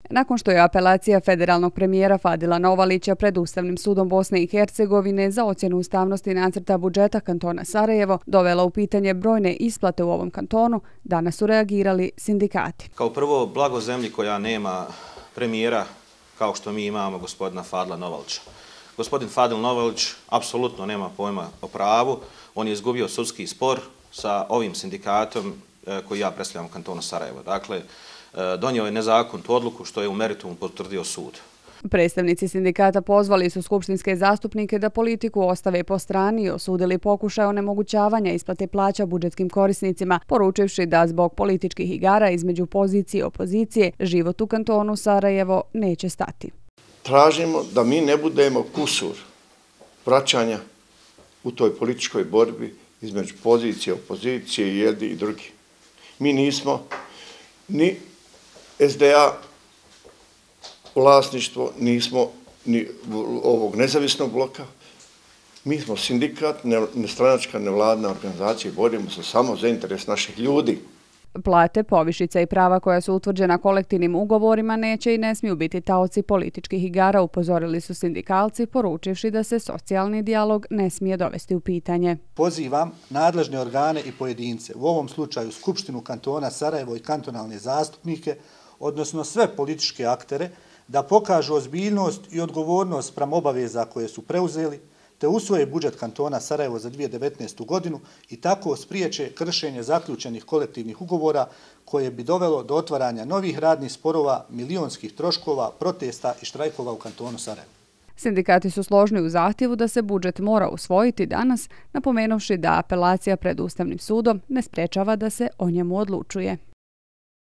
Nakon što je apelacija federalnog premijera Fadila Novalića pred Ustavnim sudom Bosne i Hercegovine za ocjenu ustavnosti nacrta budžeta kantona Sarajevo dovela u pitanje brojne isplate u ovom kantonu, danas su reagirali sindikati. Kao prvo, blago zemlji koja nema premijera kao što mi imamo gospodina Fadila Novalića. Gospodin Fadil Novalić apsolutno nema pojma o pravu, on je izgubio sudski spor sa ovim sindikatom koji ja predstavljam u kantonu Sarajevo. Dakle, donio je nezakonitu odluku što je u meritumu potvrdio sud. Predstavnici sindikata pozvali su skupštinske zastupnike da politiku ostave po strani i osudili pokušaj onemogućavanja isplate plaća budžetskim korisnicima, poručivši da zbog političkih igara između pozicije i opozicije život u kantonu Sarajevo neće stati. Tražimo da mi ne budemo kusur vraćanja u toj političkoj borbi između pozicije, opozicije i jedni i drugi. Mi nismo ni SDA vlasništvo, nismo ni ovog nezavisnog bloka. Mi smo sindikat, nestranačka nevladna organizacija i borimo se samo za interes naših ljudi. Plate, povišica i prava koja su utvrđena kolektivnim ugovorima neće i ne smiju biti taoci političkih igara, upozorili su sindikalci, poručivši da se socijalni dijalog ne smije dovesti u pitanje. Pozivam nadležne organe i pojedince, u ovom slučaju Skupštinu kantona Sarajevo i kantonalne zastupnike, odnosno sve političke aktere, da pokažu ozbiljnost i odgovornost spram obaveza koje su preuzeli, te usvoje budžet kantona Sarajevo za 2019. godinu i tako spriječe kršenje zaključenih kolektivnih ugovora koje bi dovelo do otvaranja novih radnih sporova, milionskih troškova, protesta i štrajkova u kantonu Sarajevo. Sindikati su složni u zahtjevu da se budžet mora usvojiti danas, napomenuvši da apelacija pred Ustavnim sudom ne sprečava da se o njemu odlučuje.